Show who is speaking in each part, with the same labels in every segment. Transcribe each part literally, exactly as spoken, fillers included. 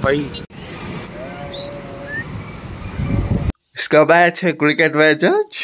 Speaker 1: भाई। इसका मैच है क्रिकेट मैच आज।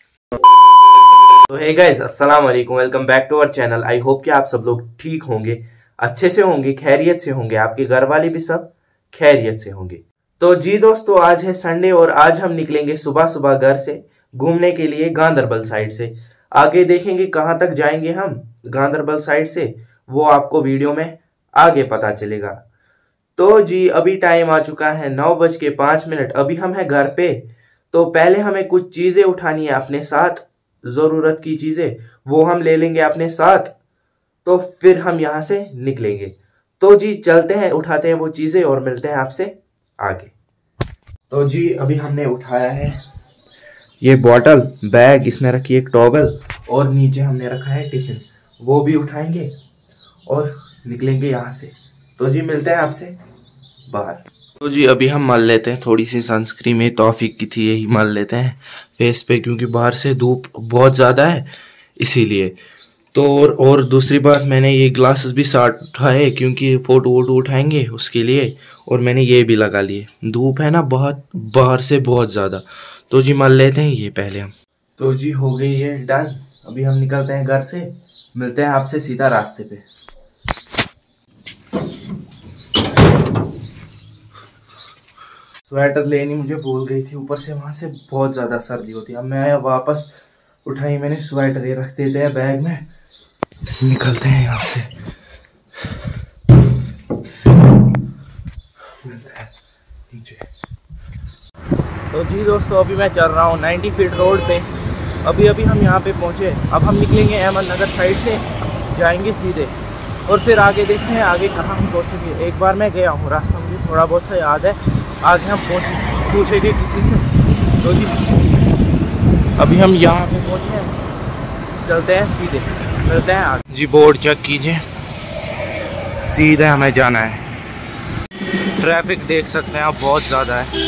Speaker 1: तो हे गाइस, अस्सलाम वालेकुम, welcome back to our channel. I hope कि आप सब लोग ठीक होंगे, अच्छे से होंगे, खैरियत से होंगे, आपके घर वाले भी सब खैरियत से होंगे। तो जी दोस्तों, आज है संडे और आज हम निकलेंगे सुबह सुबह घर से घूमने के लिए गांधरबल साइड से। आगे देखेंगे कहां तक जाएंगे हम गांधरबल साइड से, वो आपको वीडियो में आगे पता चलेगा। तो जी अभी टाइम आ चुका है नौ बज के पांच मिनट। अभी हम हैं घर पे। तो पहले हमें कुछ चीजें उठानी है अपने साथ, जरूरत की चीजें वो हम ले लेंगे अपने साथ, तो फिर हम यहाँ से निकलेंगे। तो जी चलते हैं, उठाते हैं वो चीजें और मिलते हैं आपसे आगे। तो जी अभी हमने उठाया है ये बॉटल, बैग, इसमें रखी है एक टॉवल और नीचे हमने रखा है टिफिन, वो भी उठाएंगे और निकलेंगे यहाँ से। तो जी मिलते हैं आपसे बाहर। तो जी अभी हम मल लेते हैं थोड़ी सी सनस्क्रीन, में तौफीक की थी, यही मल लेते हैं फेस पे क्योंकि बाहर से धूप बहुत ज़्यादा है इसीलिए। तो और, और दूसरी बात, मैंने ये ग्लासेस भी साथ उठाए क्योंकि फ़ोटो वोटो उठाएंगे उसके लिए, और मैंने ये भी लगा लिए, धूप है ना बहुत बाहर से बहुत ज़्यादा। तो जी मल लेते हैं ये पहले हम। तो जी हो गई ये डन। अभी हम निकलते हैं घर से, मिलते हैं आपसे सीधा रास्ते पे। स्वेटर लेनी मुझे भूल गई थी, ऊपर से वहां से बहुत ज़्यादा सर्दी होती है। अब मैं आया वापस, उठाई मैंने स्वेटर, ये रख देते हैं बैग में, निकलते हैं यहाँ से। नीचे। तो जी दोस्तों अभी मैं चल रहा हूँ नाइन्टी फीट रोड पे। अभी अभी हम यहाँ पे पहुँचे। अब हम निकलेंगे अहमदनगर साइड से, जाएंगे सीधे और फिर आगे देखते हैं आगे कहाँ हम पहुँचेंगे। एक बार मैं गया हूँ, रास्ता मुझे थोड़ा बहुत सा याद है, आगे हम पहुँचे पूछेंगे किसी से। तो जी अभी हम यहाँ पे पहुँचे हैं, चलते हैं सीधे, मिलते हैं आगे। जी बोर्ड चेक कीजिए, सीधे हमें जाना है। ट्रैफिक देख सकते हैं आप, बहुत ज़्यादा है।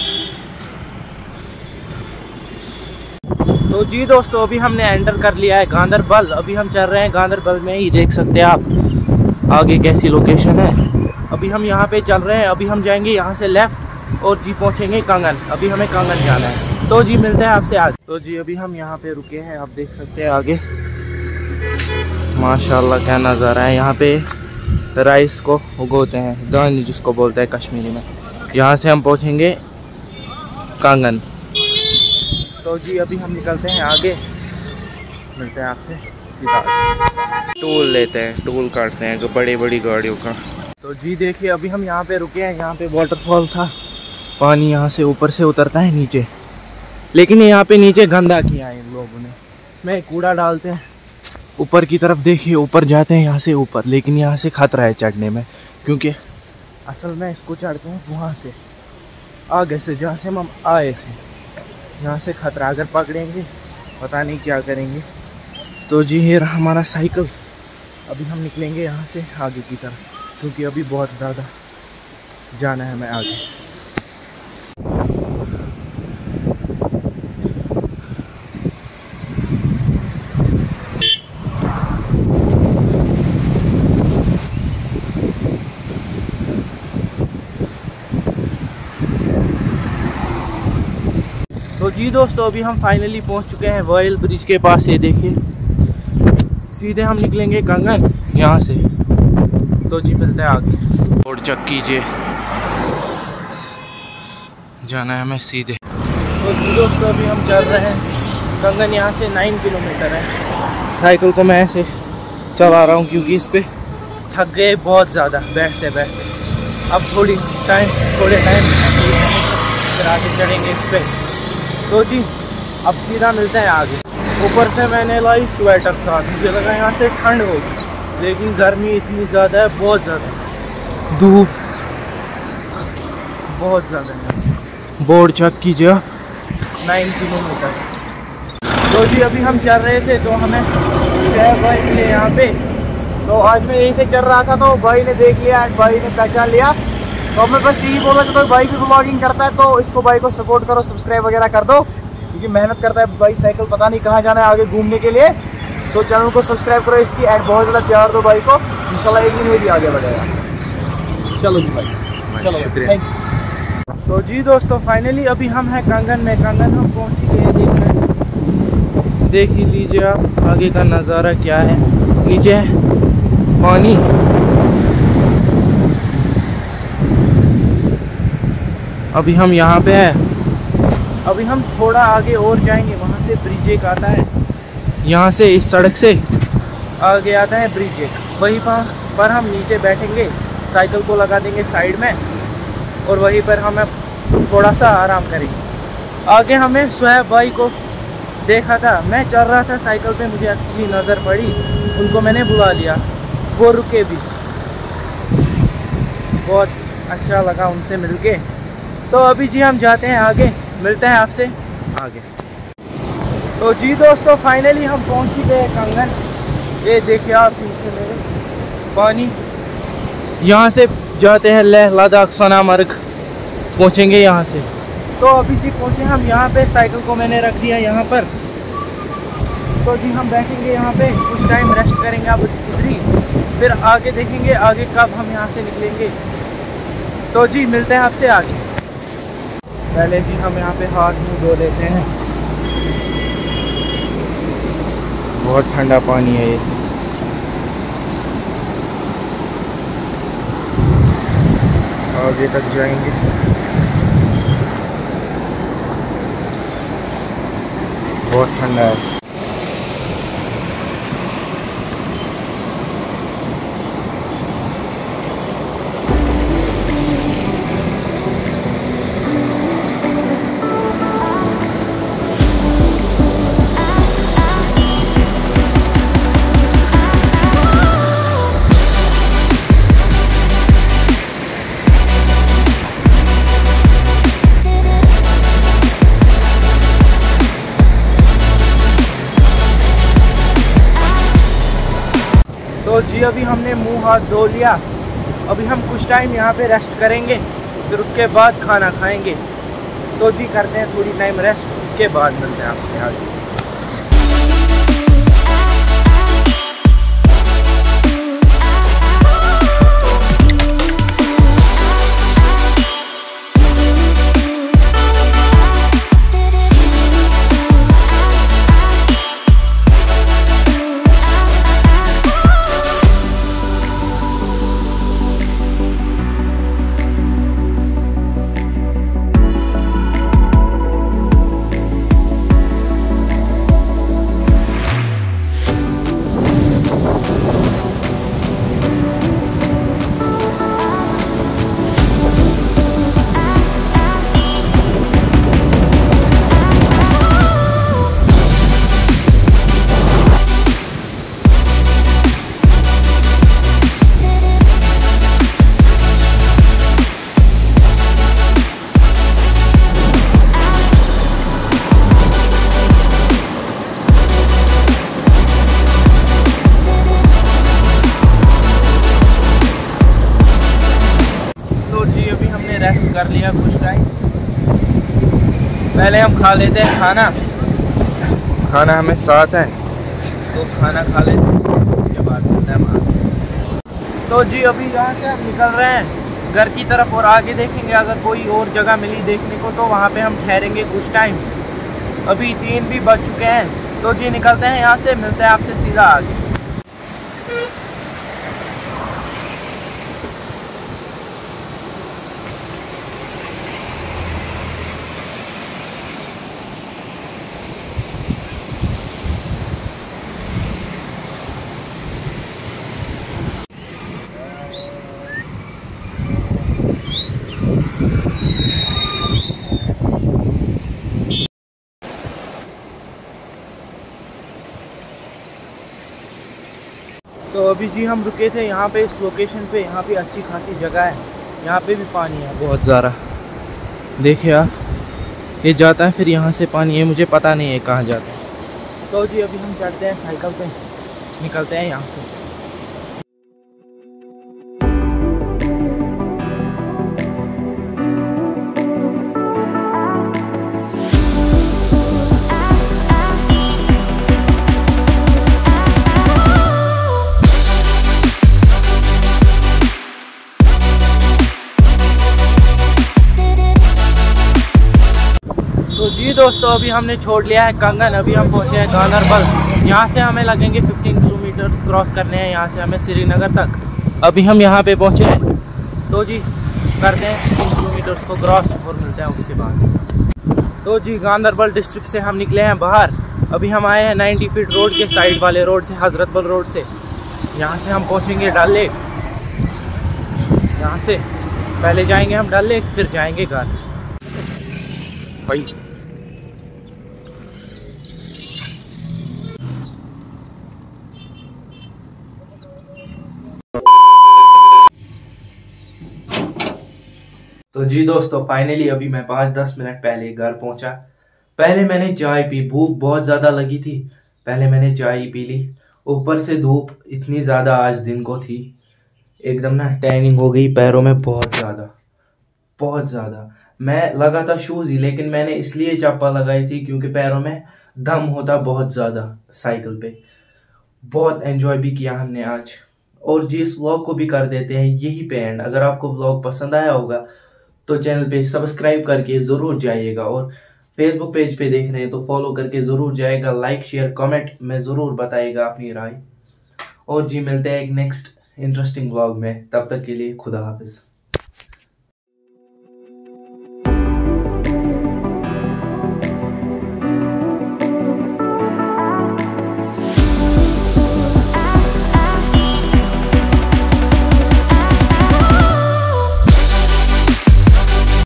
Speaker 1: तो जी दोस्तों अभी हमने एंटर कर लिया है गांधरबल। अभी हम चल रहे हैं गांधरबल में ही, देख सकते हैं आप आगे कैसी लोकेशन है। अभी हम यहाँ पे चल रहे हैं। अभी हम जाएंगे यहाँ से लेफ्ट और जी पहुँचेंगे कंगन। अभी हमें कंगन जाना है। तो जी मिलते हैं आपसे आज। तो जी अभी हम यहाँ पे रुके हैं, आप देख सकते हैं आगे माशाल्लाह क्या नज़ारा है। यहाँ पे राइस को उगोते हैं, दानी जिसको बोलते हैं कश्मीरी में। यहाँ से हम पहुँचेंगे कंगन। तो जी अभी हम निकलते हैं आगे, मिलते हैं आपसे सीधा। टोल लेते हैं, टोल काटते हैं बड़ी बड़ी गाड़ियों का। तो जी देखिए अभी हम यहाँ पे रुके हैं, यहाँ पे वाटरफॉल था, पानी यहाँ से ऊपर से उतरता है नीचे, लेकिन यहाँ पे नीचे गंदा किया है इन लोगों ने, इसमें कूड़ा डालते हैं। ऊपर की तरफ देखिए, ऊपर जाते हैं यहाँ से ऊपर, लेकिन यहाँ से खतरा है चढ़ने में क्योंकि असल में इसको चढ़ते हैं वहाँ से आगे से जहाँ से हम आए थे, यहाँ से खतरा, अगर पकड़ेंगे पता नहीं क्या करेंगे। तो जी ये रहा हमारा साइकिल। अभी हम निकलेंगे यहाँ से आगे की तरफ क्योंकि अभी बहुत ज़्यादा जाना है हमें आगे। तो जी दोस्तों अभी हम फाइनली पहुंच चुके हैं वॉयल ब्रिज के पास। ये देखिए सीधे हम निकलेंगे कंगन यहाँ से। तो जी मिलते हैं आगे। रोड चेक कीजिए, जाना है हमें सीधे। तो जी दोस्तों अभी हम चल रहे हैं कंगन, यहाँ से नाइन किलोमीटर है। साइकिल को मैं ऐसे चला रहा हूँ क्योंकि इस पर थक गए बहुत ज़्यादा बैठते बैठते। अब थोड़ी टाइम थोड़े टाइम फिर आगे चढ़ेंगे इस पर। तो जी अब सीधा मिलते हैं आगे। ऊपर से मैंने लाई स्वेटर साथ, मुझे लगा यहाँ से ठंड होगी, लेकिन गर्मी इतनी ज़्यादा है, बहुत ज़्यादा धूप बहुत ज़्यादा है। बोर्ड चेक कीजिए, नाइन किलोमीटर। तो जी अभी हम चल रहे थे तो हमें भाई मिले यहाँ पे। तो आज मैं यहीं से चल रहा था तो भाई ने देख लिया, भाई ने पहचान लिया। तो मैं बस यही बोला कि भाई भी ब्लॉगिंग करता है तो इसको भाई को सपोर्ट करो, सब्सक्राइब वगैरह कर दो क्योंकि मेहनत करता है भाई। साइकिल पता नहीं कहाँ जाना है आगे घूमने के लिए। सो चैनल को सब्सक्राइब करो इसकी, एंड बहुत ज़्यादा प्यार दो भाई को, इंशाल्लाह एक दिन ये भी आगे बढ़ेगा। चलो जी भाई।
Speaker 2: चलो
Speaker 1: शुक्रिया।
Speaker 2: तो जी दोस्तों फाइनली अभी हम हैं कंगन में। कंगन हम पहुंच ही गए। देखना देख ही लीजिए आप आगे का नज़ारा क्या है। नीचे है पानी। अभी हम यहाँ पे हैं। अभी हम थोड़ा आगे और जाएंगे, वहाँ से ब्रिज एक आता है। यहाँ से इस सड़क से आगे आता है ब्रिज एक, वहीं पर पर हम नीचे बैठेंगे, साइकिल को लगा देंगे साइड में और वहीं पर हम थोड़ा सा आराम करेंगे। आगे हमें सुहेब भाई को देखा था, मैं चल रहा था साइकिल पे, मुझे एक्चुअली नज़र पड़ी, उनको मैंने बुला लिया, वो रुके भी। बहुत अच्छा लगा उनसे मिलके। तो अभी जी हम जाते हैं आगे, मिलते हैं आपसे आगे। तो जी दोस्तों फाइनली हम पहुंच ही गए कंगन। ये देखिए आप पीछे मेरे पानी। यहाँ से जाते हैं लेह लद्दाख सोनामर्ग, पहुँचेंगे यहाँ से। तो अभी जी पहुँचे हम यहाँ पे, साइकिल को मैंने रख दिया यहाँ पर। तो जी हम बैठेंगे यहाँ पे, कुछ टाइम रेस्ट करेंगे अब इधर ही, फिर आगे देखेंगे आगे कब हम यहाँ से निकलेंगे। तो जी मिलते हैं आपसे आगे। पहले जी हम यहाँ पे हाथ मुँह धो लेते हैं। बहुत ठंडा पानी है ये। आगे तक जाएंगे। बहुत ठंडा है। तो जी अभी हमने मुंह हाथ धो लिया। अभी हम कुछ टाइम यहाँ पे रेस्ट करेंगे, फिर उसके बाद खाना खाएंगे। तो जी करते हैं थोड़ी टाइम रेस्ट, उसके बाद मिलते हैं आपसे आगे। रेस्ट कर लिया कुछ टाइम। पहले हम खा लेते हैं खाना। खाना हमें साथ है तो खाना खा लेते हैं, उसके बाद मिलते हैं। तो जी अभी यहाँ से हम निकल रहे हैं घर की तरफ और आगे देखेंगे अगर कोई और जगह मिली देखने को तो वहाँ पे हम ठहरेंगे कुछ टाइम। अभी तीन भी बज चुके हैं। तो जी निकलते हैं यहाँ से, मिलते हैं आपसे सीधा आगे। तो अभी जी हम रुके थे यहाँ पे इस लोकेशन पे। यहाँ पे अच्छी खासी जगह है, यहाँ पे भी पानी है बहुत ज़्यादा। देखिए आप, ये जाता है फिर यहाँ से पानी है, मुझे पता नहीं है कहाँ जाता है। तो जी अभी हम चढ़ते हैं साइकिल पे, निकलते हैं यहाँ से। तो जी दोस्तों अभी हमने छोड़ लिया है कंगन, अभी हम पहुंचे हैं गांदरबल। यहाँ से हमें लगेंगे पंद्रह किलोमीटर क्रॉस करने हैं, यहाँ से हमें श्रीनगर तक। अभी हम यहाँ पे पहुंचे हैं, तो जी करते हैं पंद्रह किलोमीटर को क्रॉस और मिलते हैं उसके बाद। तो जी गांदरबल डिस्ट्रिक्ट से हम निकले हैं बाहर। अभी हम आए हैं नब्बे फीट रोड के साइड वाले रोड से, हजरतबल रोड से। यहाँ से हम पहुँचेंगे डल लेक। यहाँ से पहले जाएंगे हम डल लेक, फिर जाएंगे घर भाई।
Speaker 1: तो जी दोस्तों फाइनली अभी मैं पाँच दस मिनट पहले घर पहुंचा। पहले मैंने चाय पी, भूख बहुत ज़्यादा लगी थी, पहले मैंने चाय पी ली। ऊपर से धूप इतनी ज़्यादा आज दिन को थी, एकदम ना टैनिंग हो गई पैरों में बहुत ज़्यादा बहुत ज़्यादा। मैं लगा था शूज़ ही, लेकिन मैंने इसलिए चप्पल लगाई थी क्योंकि पैरों में दम होता बहुत ज़्यादा। साइकिल पे बहुत एंजॉय भी किया हमने आज। और जी इस व्लॉग को भी कर देते हैं यही पे एंड। अगर आपको व्लॉग पसंद आया होगा तो चैनल पे सब्सक्राइब करके ज़रूर जाइएगा, और फेसबुक पेज पे देख रहे हैं तो फॉलो करके ज़रूर जाएगा। लाइक शेयर कमेंट में ज़रूर बताइएगा अपनी राय। और जी मिलते हैं एक नेक्स्ट इंटरेस्टिंग व्लॉग में, तब तक के लिए खुदा हाफिज़।